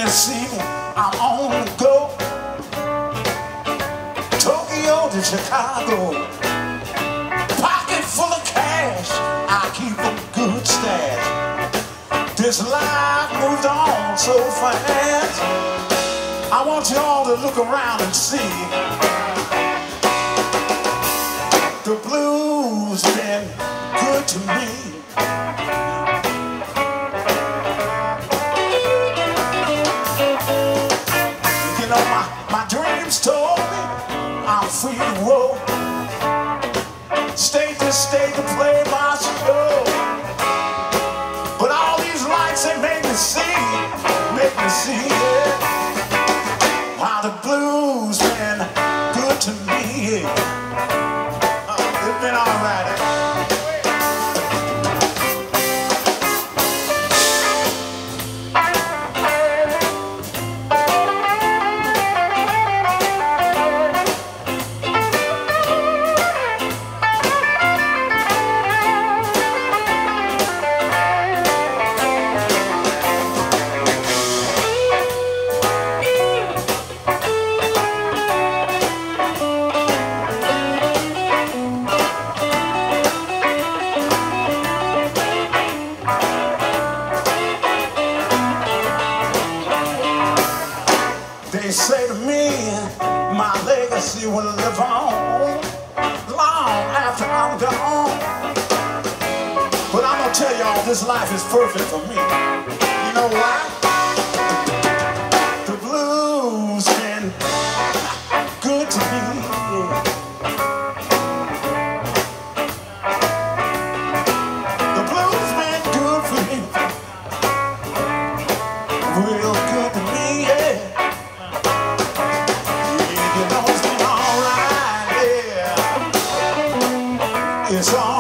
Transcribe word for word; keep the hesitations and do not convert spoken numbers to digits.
you see, I'm on the go. Tokyo to Chicago. Pocket full of cash, I keep a good stash. This life moved on so fast. I want you all to look around and see. The blues been good to me. You know, my, my dreams told me I'm free to roll. State to state to play my show. But all these lights, they make me see, make me see, yeah. How the blues been good to me, yeah. uh, It's been all right. They say to me, my legacy will live on long after I'm gone. But I'm gonna tell y'all, this life is perfect for me. You know why? The blues been good to me. The blues been good for me. Real good to me, yeah. It's all